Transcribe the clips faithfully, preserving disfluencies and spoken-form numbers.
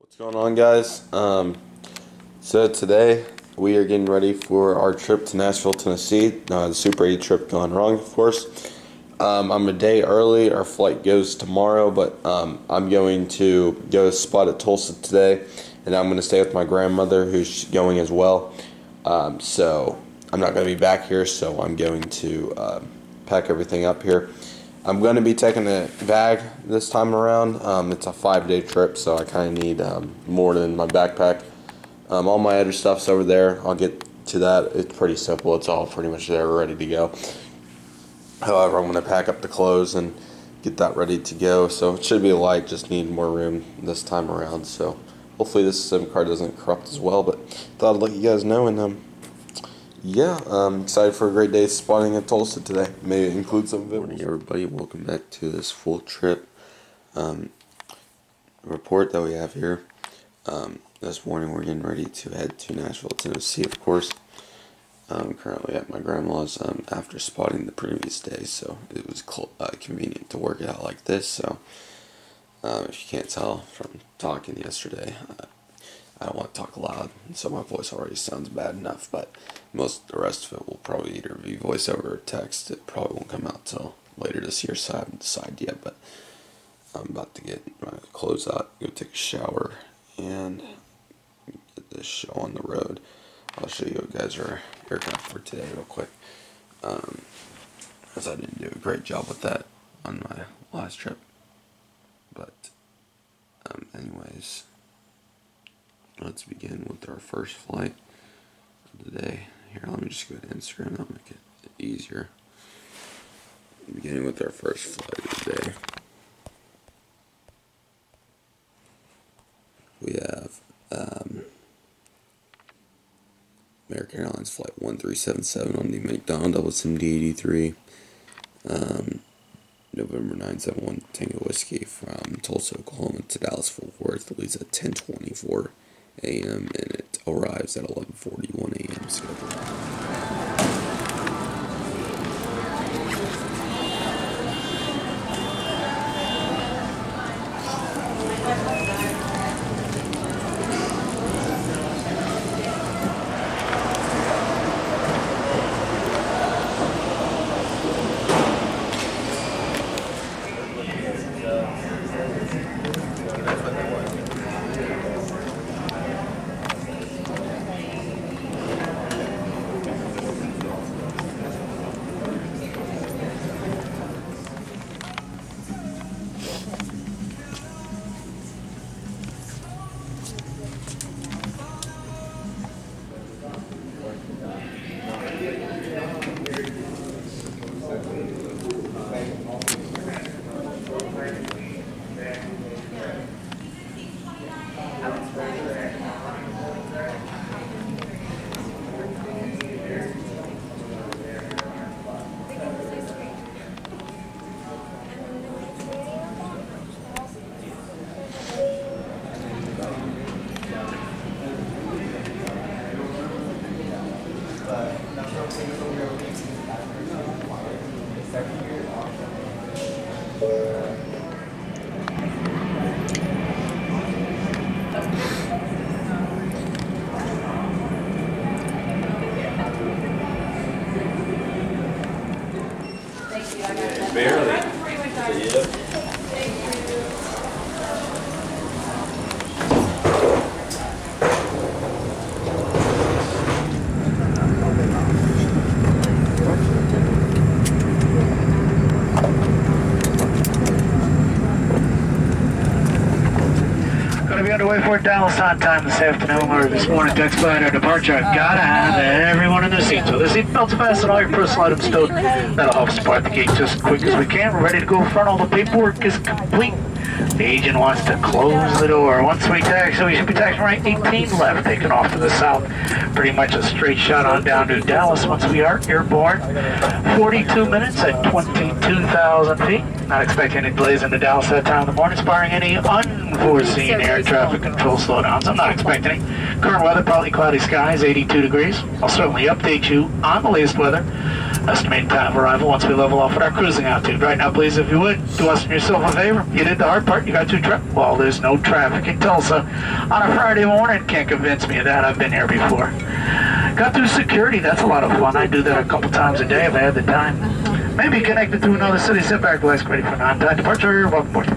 What's going on, guys? Um, so today we are getting ready for our trip to Nashville, Tennessee. Uh, the Super eight trip gone wrong, of course. Um, I'm a day early. Our flight goes tomorrow, but um, I'm going to go spot at Tulsa today, and I'm going to stay with my grandmother, who's going as well. Um, so I'm not going to be back here, so I'm going to uh, pack everything up here. I'm going to be taking a bag this time around. Um, it's a five-day trip, so I kind of need um, more than my backpack. Um, all my other stuff's over there. I'll get to that. It's pretty simple. It's all pretty much there, ready to go. However, I'm going to pack up the clothes and get that ready to go. So it should be light. Just need more room this time around. So hopefully this SIM card doesn't corrupt as well. But thought I'd let you guys know. And um, yeah, I'm excited for a great day spotting at Tulsa today. May include some of it. Good morning, everybody. Welcome back to this full trip um, report that we have here. Um, this morning we're getting ready to head to Nashville, Tennessee, of course. I'm currently at my grandma's um, after spotting the previous day, so it was uh, convenient to work it out like this. So um, if you can't tell from talking yesterday, uh, I don't want to talk loud, so my voice already sounds bad enough, but most of the rest of it will probably either be voiceover or text. It probably won't come out till later this year, so I haven't decided yet, but I'm about to get my clothes out, go take a shower, and get this show on the road. I'll show you guys our aircraft for today real quick, um, as I didn't do a great job with that on my last trip, but um, anyways, let's begin with our first flight of the day. Here, let me just go to Instagram, that'll make it easier. Beginning with our first flight of the day, we have um, American Airlines Flight one three seven seven on the McDonald Double S I M D eighty-three, um, November nine seven one Tango Whiskey from Tulsa, Oklahoma to Dallas Fort Worth. It leaves at ten twenty-four a m and it arrives at eleven forty-one a m scheduled. Barely. Yep. Going to be underway for Dallas on time this afternoon or this morning to expedite our departure. Gotta have everyone in their seats. So the seatbelts fastened, all your personal items stowed. That'll help us part the gate just as quick as we can. We're ready to go front. All the paperwork is complete. The agent wants to close the door. Once we taxi, so we should be taxiing right eighteen left, taking off to the south. Pretty much a straight shot on down to Dallas once we are airborne. forty-two minutes at twenty-two thousand feet. Not expecting any delays into Dallas that time of the morning, barring any unforeseen air traffic control slowdowns. I'm not expecting any. Current weather, partly cloudy skies, eighty-two degrees. I'll certainly update you on the latest weather Estimated time of arrival once we level off at our cruising altitude. Right now, please, if you would, do us and yourself a favor. You did the hard part. You got to tra- Well, there's no traffic in Tulsa on a Friday morning. Can't convince me of that. I've been here before. Got through security. That's a lot of fun. I do that a couple times a day if I had the time. Maybe connected to another city. Sit back, relax, ready for non-time departure. Welcome aboard.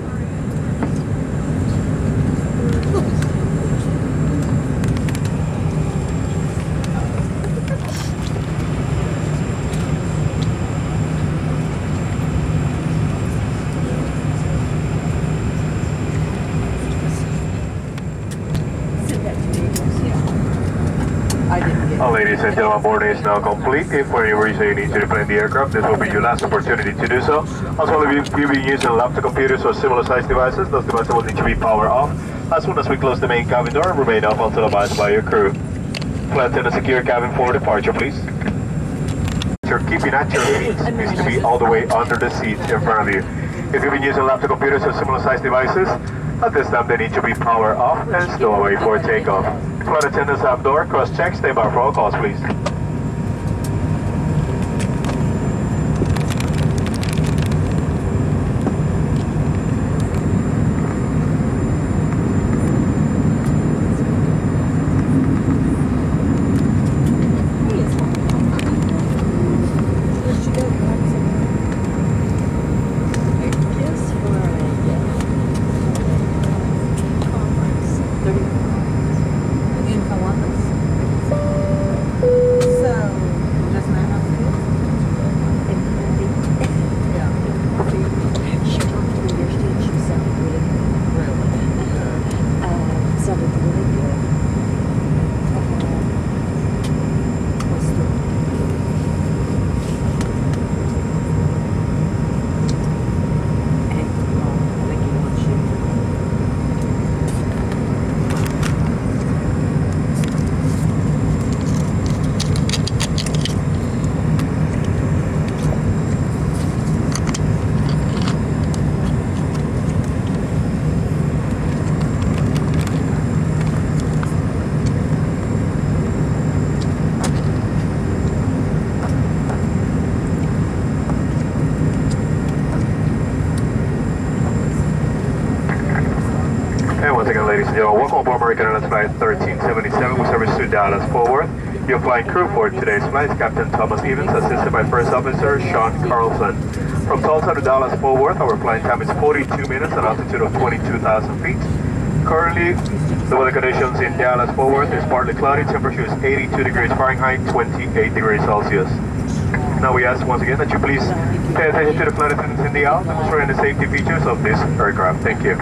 All ladies and gentlemen, boarding is now complete. If for any reason you need to replane the aircraft, this will be your last opportunity to do so. As well, if you'll be using laptop computers or similar sized devices, those devices will need to be powered off as soon as we close the main cabin door and remain off until advised by your crew. Flight attendant, secure cabin for departure, please. You're keeping at your seats needs to be all the way under the seats in front of you. If you've been using laptop computers or similar sized devices, at this time they need to be powered off and stow away for takeoff. Flight attendants have door, cross check, stay by for all calls, please. Ladies and gentlemen, welcome aboard American Airlines Flight thirteen seventy-seven with service to Dallas Fort Worth. Your flying crew for today's flight is Captain Thomas Evans, assisted by First Officer Sean Carlson. From Tulsa to Dallas Fort Worth, our flying time is forty-two minutes at an altitude of twenty-two thousand feet. Currently, the weather conditions in Dallas Fort Worth is partly cloudy. Temperature is eighty-two degrees Fahrenheit, twenty-eight degrees Celsius. Now we ask once again that you please pay attention to the flight attendants in the aisle, demonstrating the safety features of this aircraft. Thank you.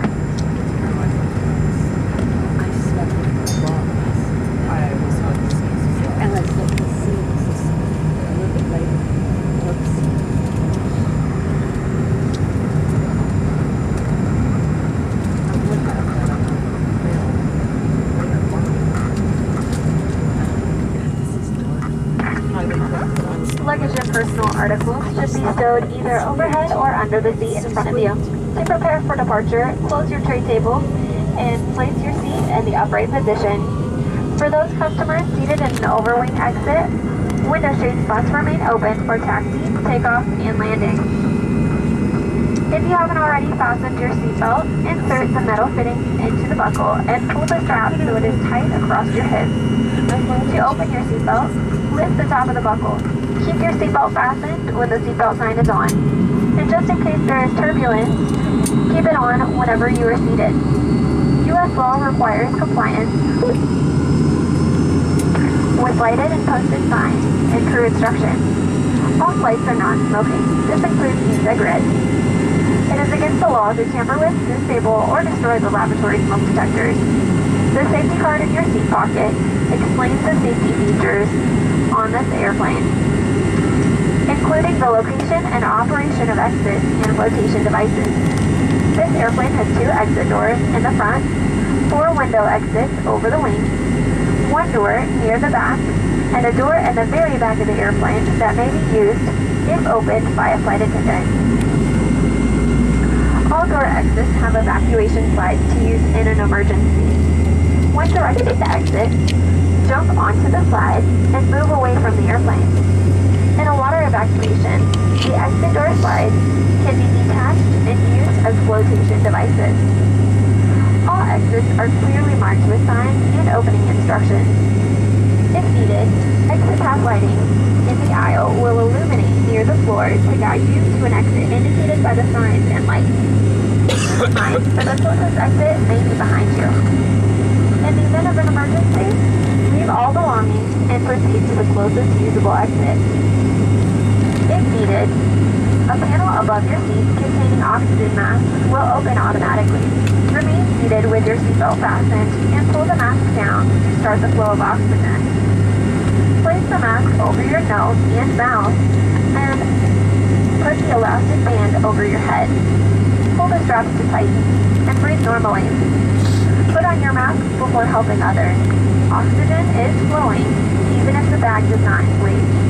Luggage and personal articles should be stowed either overhead or under the seat in front of you. To prepare for departure, close your tray table and place your seat in the upright position. For those customers seated in an overwing exit, window shade spots remain open for taxi, takeoff, and landing. If you haven't already fastened your seatbelt, insert the metal fittings into the buckle and pull the strap so it is tight across your hips. To open your seatbelt, lift the top of the buckle. Keep your seatbelt fastened when the seatbelt sign is on. And just in case there is turbulence, keep it on whenever you are seated. U S law requires compliance with lighted and posted signs and crew instructions. All flights are non-smoking. This includes e-cigarettes. It is against the law to tamper with, disable, or destroy the laboratory smoke detectors. The safety card in your seat pocket explains the safety features on this airplane, including the location and operation of exits and flotation devices. This airplane has two exit doors in the front, four window exits over the wing, one door near the back, and a door in the very back of the airplane that may be used if opened by a flight attendant. All door exits have evacuation slides to use in an emergency. When directed to exit, jump onto the slide and move away from the airplane. In a water evacuation, the exit door slides can be detached and used as flotation devices. All exits are clearly marked with signs and opening instructions. If needed, exit path lighting in the aisle will illuminate near the floor to guide you to an exit indicated by the signs and lights. Keep in mind that the closest exit may be behind you. In the event of an emergency, leave all belongings and proceed to the closest usable exit. If needed, a panel above your seat containing oxygen masks will open automatically. Remain seated with your seatbelt fastened and pull the mask down to start the flow of oxygen. Place the mask over your nose and mouth and put the elastic band over your head. Pull the straps to tighten and breathe normally. Put on your mask before helping others. Oxygen is flowing even if the bag does not inflate.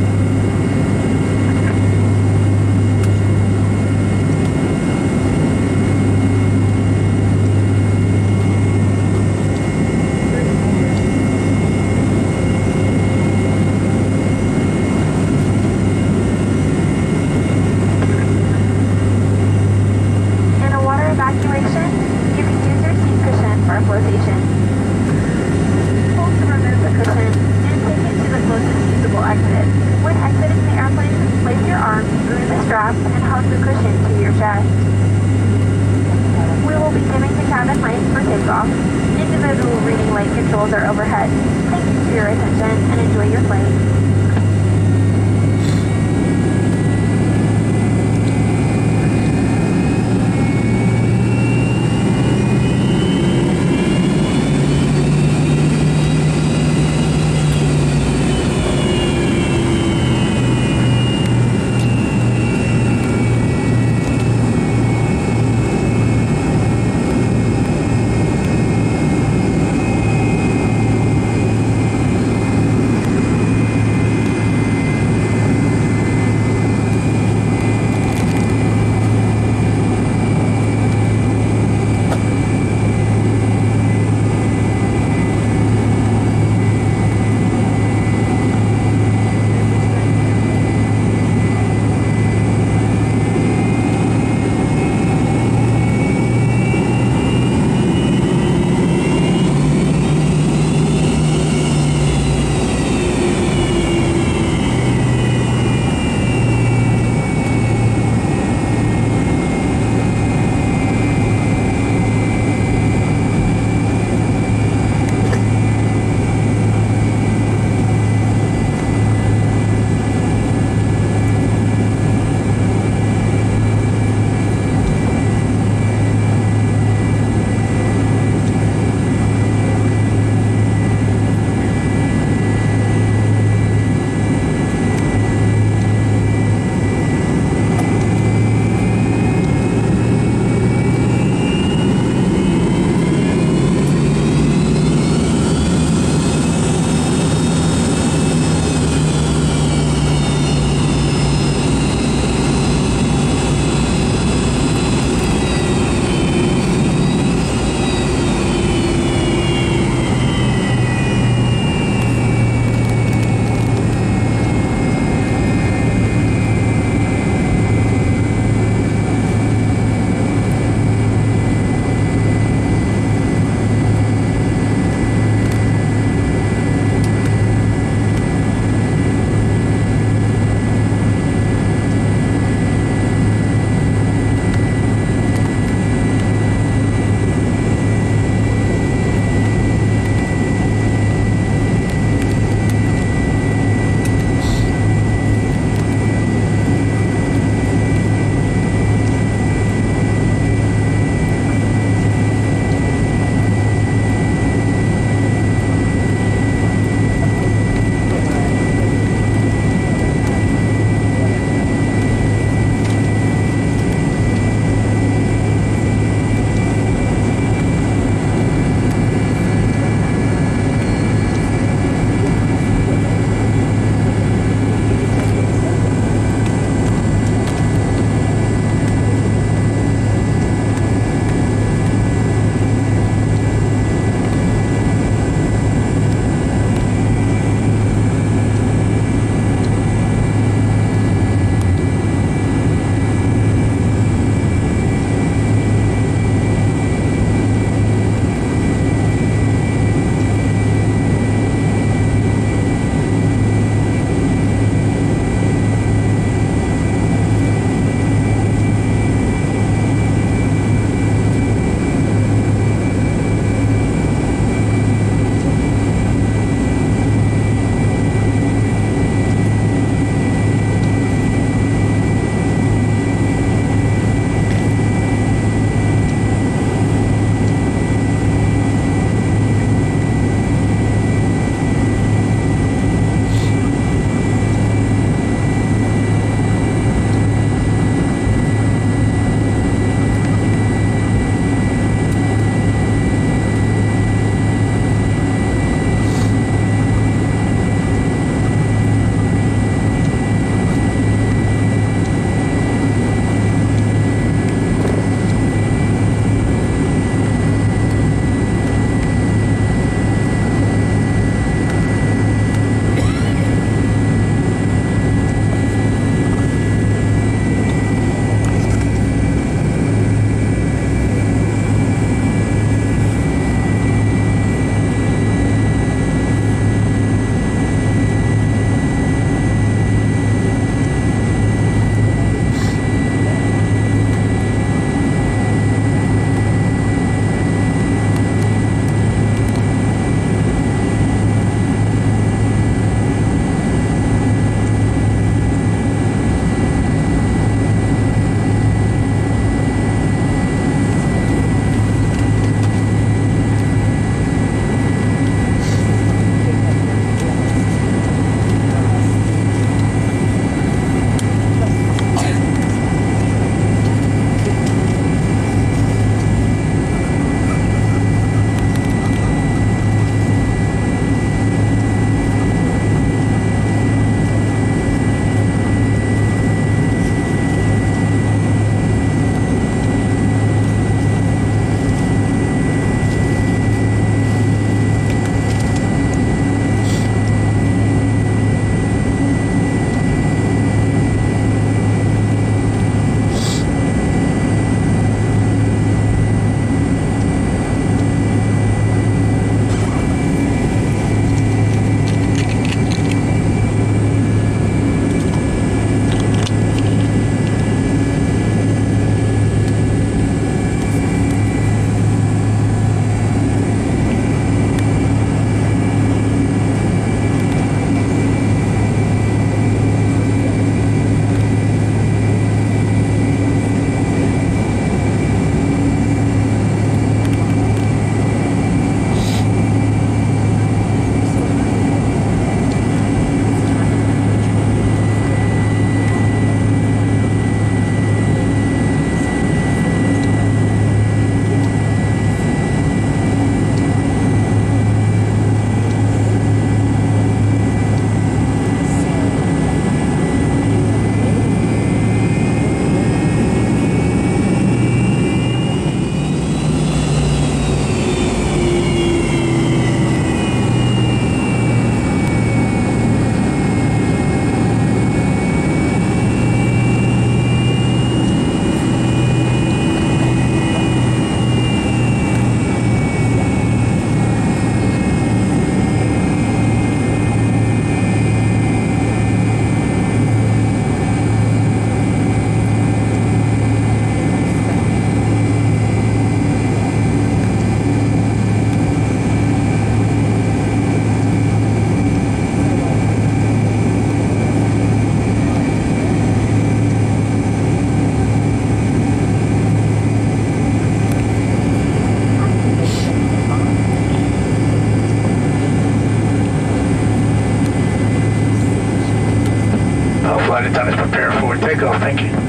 Flight attendants prepare for takeoff. Thank you.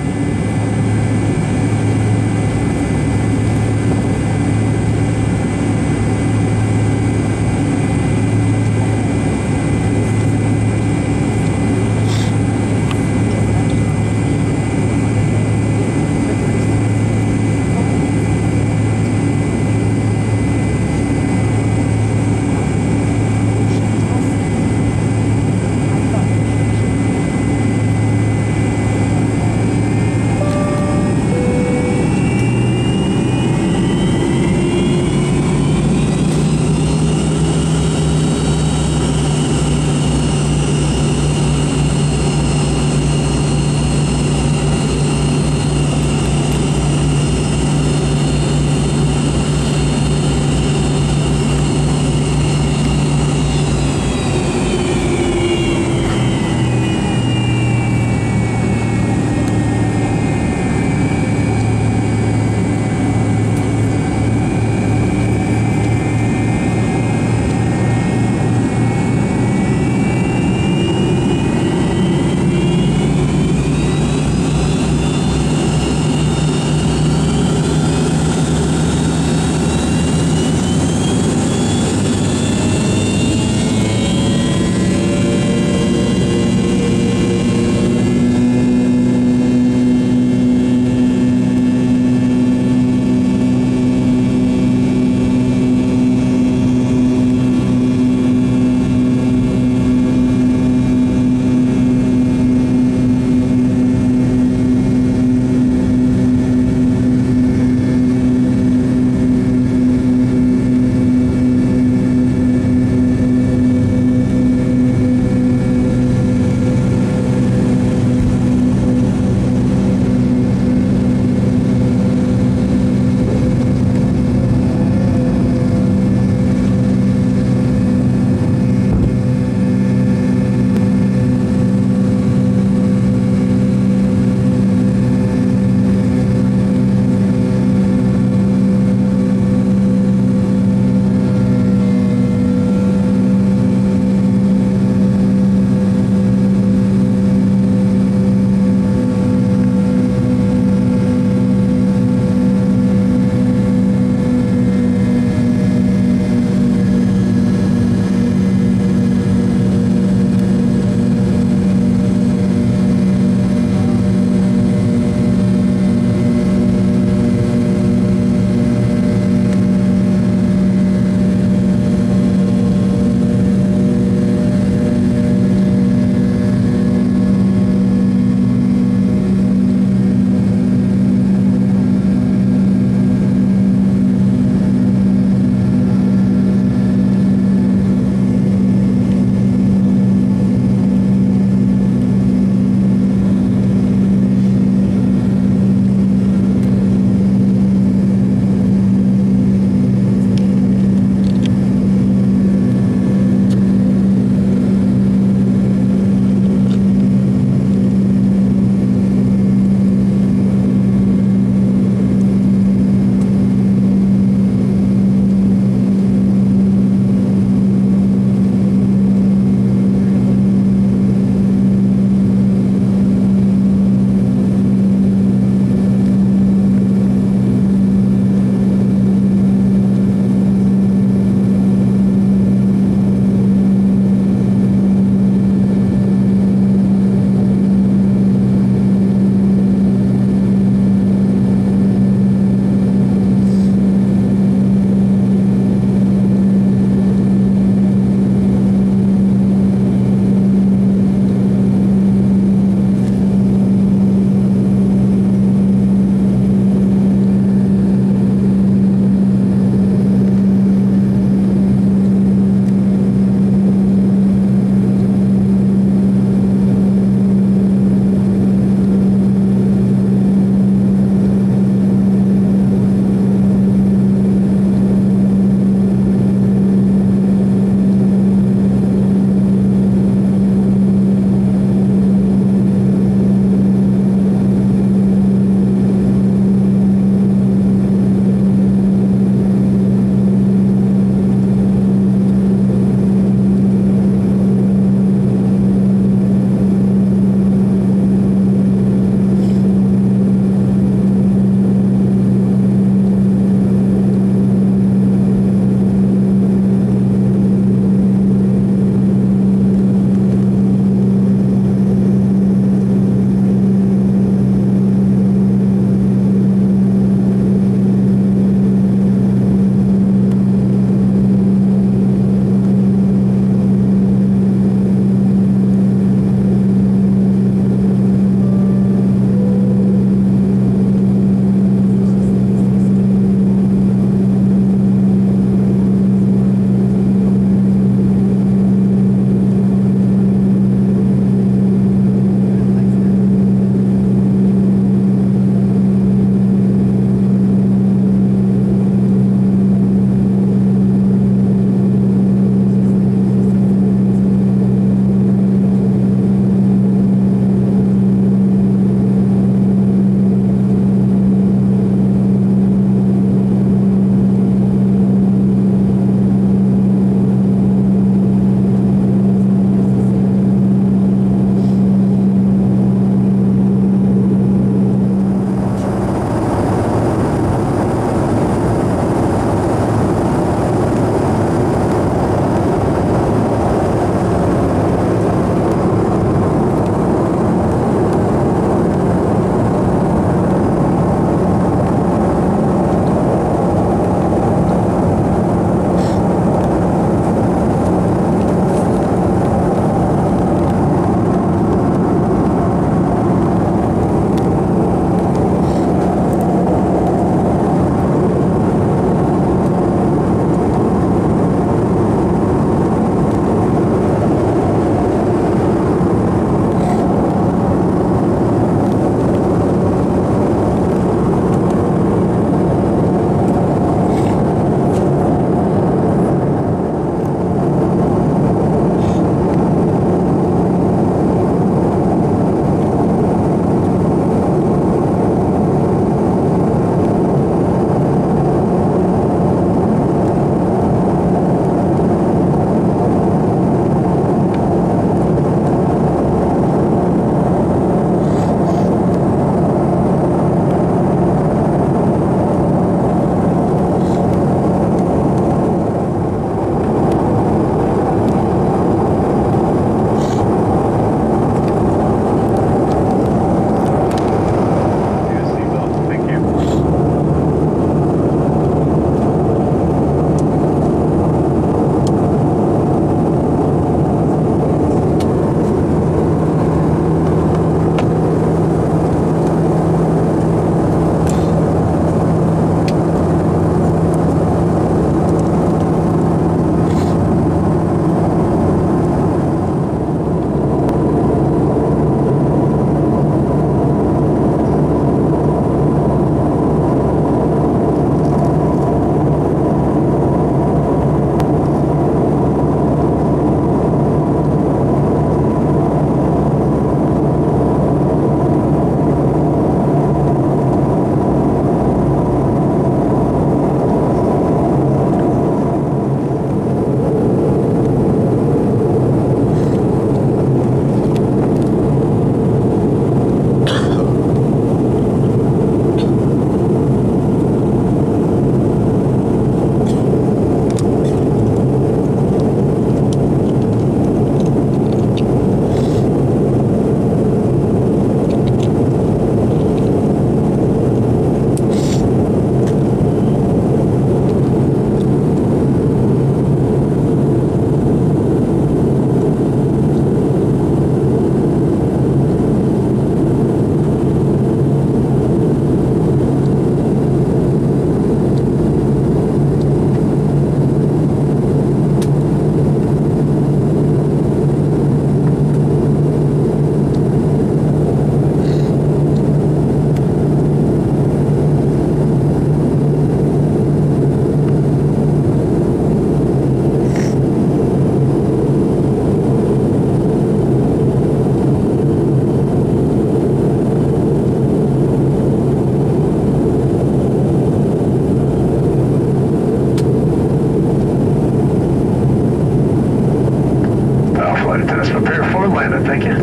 Antennas prepare for landing, thank you.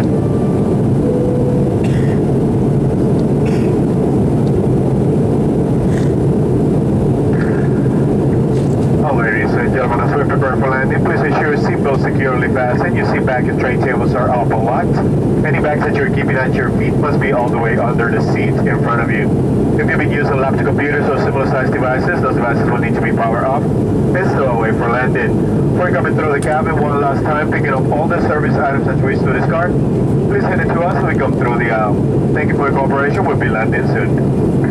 Oh, ladies and gentlemen, as we prepare for landing, please ensure your seatbelt securely fastened. Your seat back and tray tables are up and locked. Any bags that you're keeping at your feet must be all the way under the seat in front of you. If you've been using laptop computers or similar sized devices, those devices will need to be powered off and stow away for landing. Before coming through the cabin one last time, picking up all the service items that you wish to discard, please hand it to us when we come through the aisle. Thank you for your cooperation. We'll be landing soon.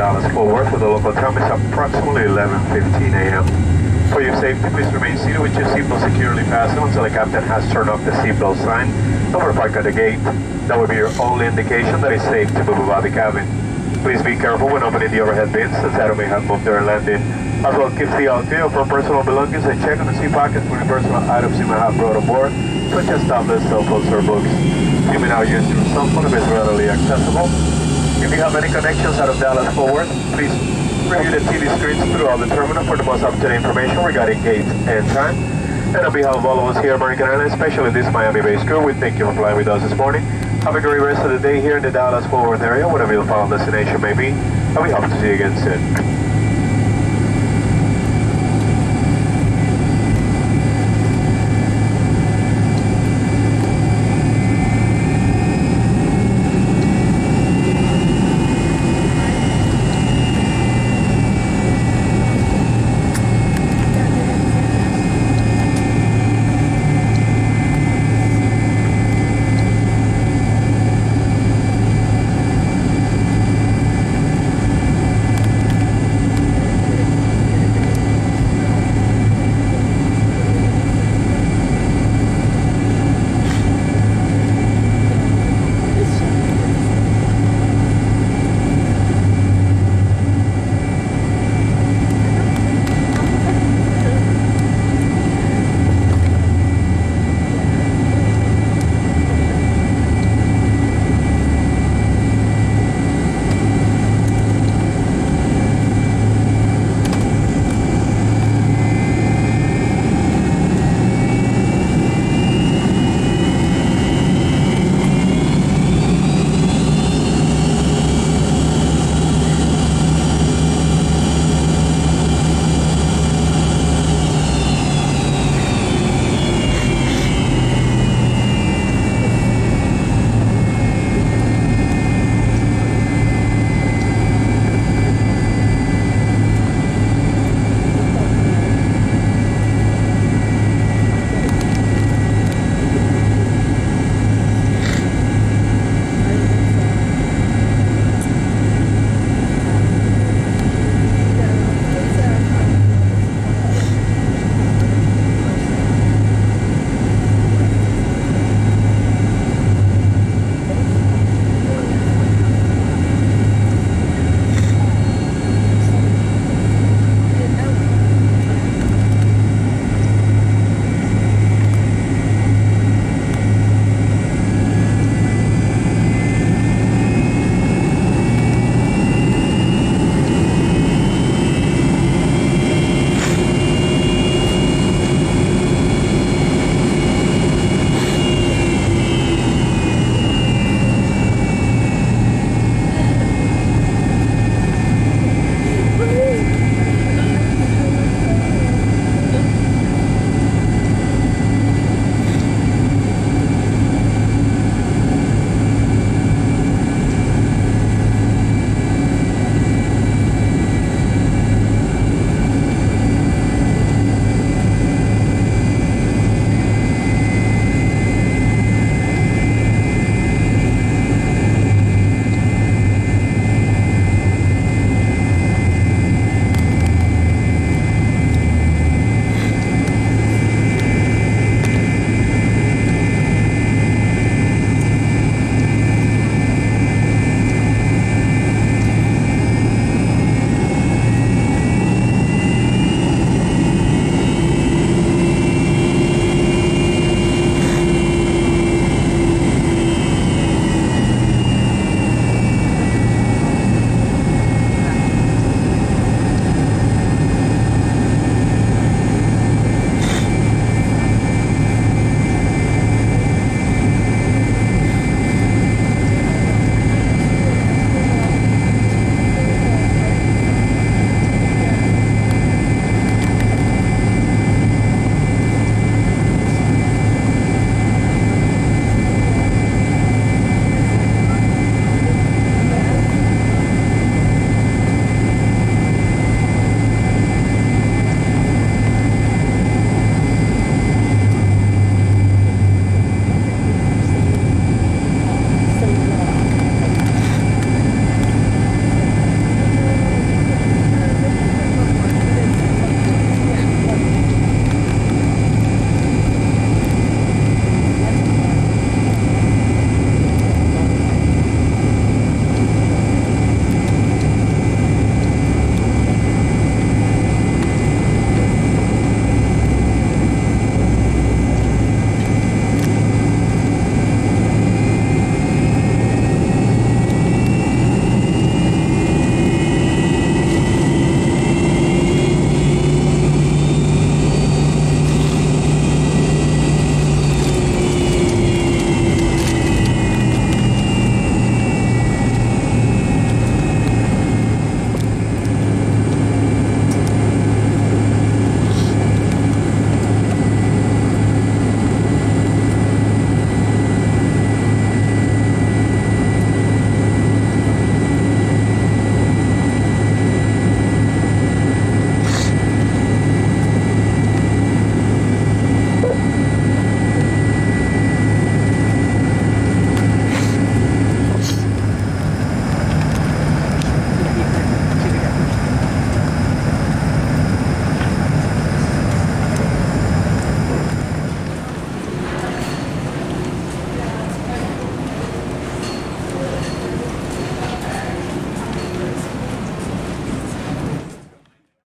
Dallas Fort Worth, with the local time is approximately eleven fifteen a m For your safety, please remain seated with your seatbelt securely fastened until the captain has turned off the seatbelt sign over park at the gate. That will be your only indication that it's safe to move about the cabin. Please be careful when opening the overhead bins, as Adam may have moved during landing. As well, keep the out there for personal belongings and check on the seat pockets for any personal items you may have brought aboard, such as tablets, cell phones, or books. You may now use your cell phone if it's readily accessible. If you have any connections out of Dallas Fort Worth, please review the T V screens throughout the terminal for the most up-to-date information regarding gates and time. And on behalf of all of us here at American Airlines, especially this Miami-based crew, we thank you for flying with us this morning. Have a great rest of the day here in the Dallas Fort Worth area, whatever your final destination may be, and we hope to see you again soon.